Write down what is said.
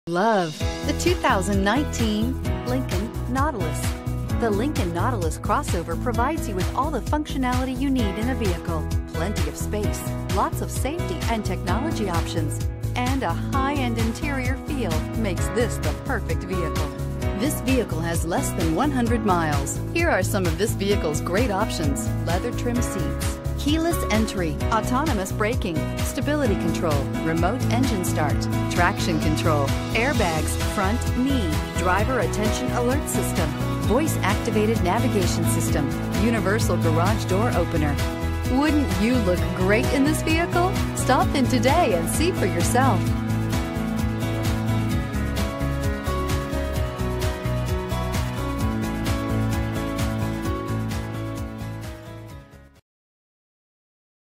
Love the 2019 Lincoln Nautilus. The Lincoln Nautilus crossover provides you with all the functionality you need in a vehicle. Plenty of space, lots of safety and technology options, and a high-end interior feel makes this the perfect vehicle. This vehicle has less than 100 miles. Here are some of this vehicle's great options: leather trim seats, keyless entry, autonomous braking, stability control, remote engine start, traction control, airbags, front knee, driver attention alert system, voice activated navigation system, universal garage door opener. Wouldn't you look great in this vehicle? Stop in today and see for yourself.